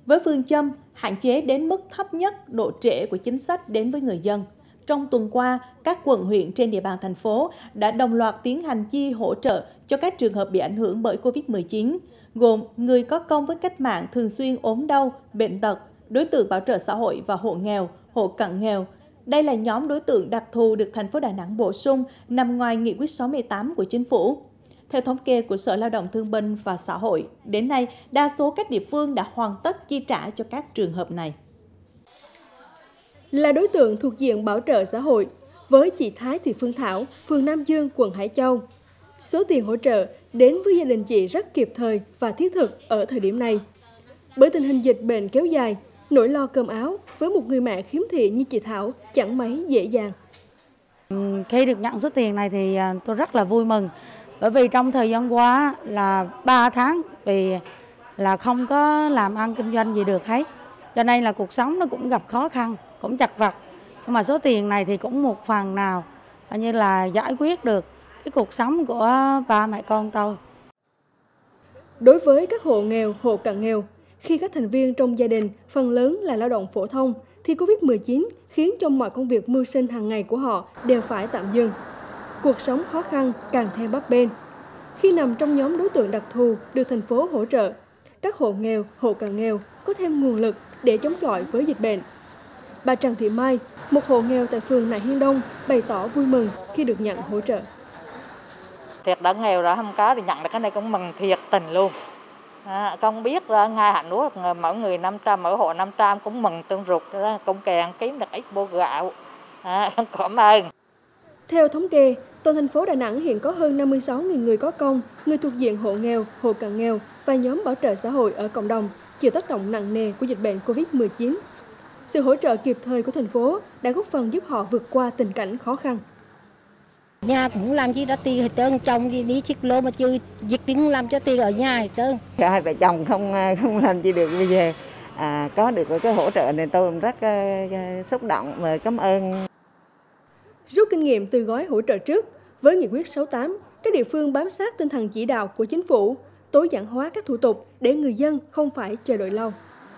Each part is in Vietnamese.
với phương châm hạn chế đến mức thấp nhất độ trễ của chính sách đến với người dân. Trong tuần qua, các quận huyện trên địa bàn thành phố đã đồng loạt tiến hành chi hỗ trợ cho các trường hợp bị ảnh hưởng bởi Covid-19, gồm người có công với cách mạng thường xuyên ốm đau, bệnh tật, đối tượng bảo trợ xã hội và hộ nghèo, hộ cận nghèo. Đây là nhóm đối tượng đặc thù được thành phố Đà Nẵng bổ sung nằm ngoài Nghị quyết 68 của Chính phủ. Theo thống kê của Sở Lao động Thương binh và Xã hội, đến nay, đa số các địa phương đã hoàn tất chi trả cho các trường hợp này. Là đối tượng thuộc diện bảo trợ xã hội, với chị Thái Thị Phương Thảo, phường Nam Dương, quận Hải Châu, số tiền hỗ trợ đến với gia đình chị rất kịp thời và thiết thực ở thời điểm này. Bởi tình hình dịch bệnh kéo dài, nỗi lo cơm áo với một người mẹ khiếm thị như chị Thảo chẳng mấy dễ dàng. Khi được nhận số tiền này thì tôi rất là vui mừng, bởi vì trong thời gian qua là 3 tháng vì là không có làm ăn kinh doanh gì được hết, cho nên là cuộc sống nó cũng gặp khó khăn, cũng chật vật. Nhưng mà số tiền này thì cũng một phần nào như là giải quyết được cái cuộc sống của ba mẹ con tôi. Đối với các hộ nghèo, hộ cận nghèo, khi các thành viên trong gia đình phần lớn là lao động phổ thông, thì Covid-19 khiến cho mọi công việc mưu sinh hàng ngày của họ đều phải tạm dừng. Cuộc sống khó khăn càng thêm bấp bênh. Khi nằm trong nhóm đối tượng đặc thù được thành phố hỗ trợ, các hộ nghèo, hộ cận nghèo có thêm nguồn lực để chống chọi với dịch bệnh. Bà Trần Thị Mai, một hộ nghèo tại phường Nại Hiên Đông, bày tỏ vui mừng khi được nhận hỗ trợ. Thiệt đã nghèo rồi không có thì nhận được cái này cũng mừng thiệt tình luôn. Không biết là ngày hạn nuốt mỗi người 500, mỗi hộ 500 cũng mừng tương ruột, cũng càng kiếm được ít bô gạo. Cảm ơn. Theo thống kê, toàn thành phố Đà Nẵng hiện có hơn 56.000 người có công, người thuộc diện hộ nghèo, hộ cận nghèo và nhóm bảo trợ xã hội ở cộng đồng chịu tác động nặng nề của dịch bệnh Covid-19. Sự hỗ trợ kịp thời của thành phố đã góp phần giúp họ vượt qua tình cảnh khó khăn. Nhà cũng làm chi đã tiền hết trơn, chồng gì đi xích lô mà chưa dịch tiếng làm cho tiền ở nhà hết trơn. Hai vợ chồng không làm chi được, bây giờ có được cái hỗ trợ này tôi rất xúc động và cảm ơn. Rút kinh nghiệm từ gói hỗ trợ trước, với Nghị quyết 68, các địa phương bám sát tinh thần chỉ đạo của Chính phủ, tối giản hóa các thủ tục để người dân không phải chờ đợi lâu.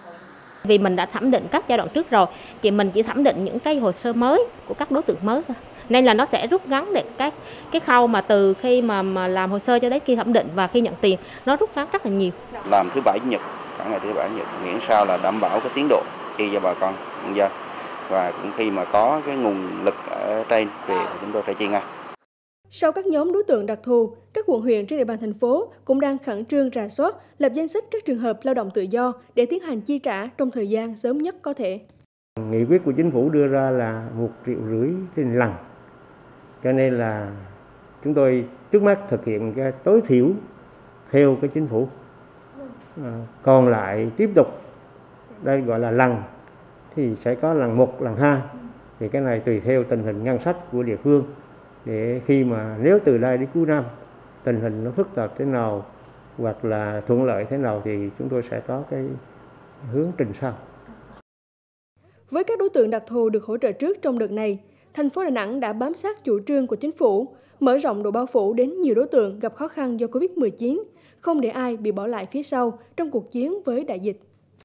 Vì mình đã thẩm định các giai đoạn trước rồi, mình chỉ thẩm định những cái hồ sơ mới của các đối tượng mới thôi. Nên là nó sẽ rút ngắn được cái khâu mà từ khi mà làm hồ sơ cho đến khi thẩm định và khi nhận tiền, nó rút ngắn rất là nhiều. Làm thứ Bảy, Chủ nhật, cả ngày thứ Bảy, Chủ nhật, miễn sao là đảm bảo cái tiến độ chi cho bà con nhân dân. Và cũng khi mà có cái nguồn lực ở trên về thì chúng tôi phải chi ngay. Sau các nhóm đối tượng đặc thù, các quận huyện trên địa bàn thành phố cũng đang khẩn trương rà soát, lập danh sách các trường hợp lao động tự do để tiến hành chi trả trong thời gian sớm nhất có thể. Nghị quyết của Chính phủ đưa ra là 1,5 triệu trên lần. Cho nên là chúng tôi trước mắt thực hiện cái tối thiểu theo cái Chính phủ. Còn lại tiếp tục, đây gọi là lần, thì sẽ có lần 1, lần 2. Thì cái này tùy theo tình hình ngân sách của địa phương. Để khi mà nếu từ đây đến cuối năm tình hình nó phức tạp thế nào hoặc là thuận lợi thế nào thì chúng tôi sẽ có cái hướng trình sau. Với các đối tượng đặc thù được hỗ trợ trước trong đợt này, thành phố Đà Nẵng đã bám sát chủ trương của Chính phủ, mở rộng độ bao phủ đến nhiều đối tượng gặp khó khăn do Covid-19, không để ai bị bỏ lại phía sau trong cuộc chiến với đại dịch.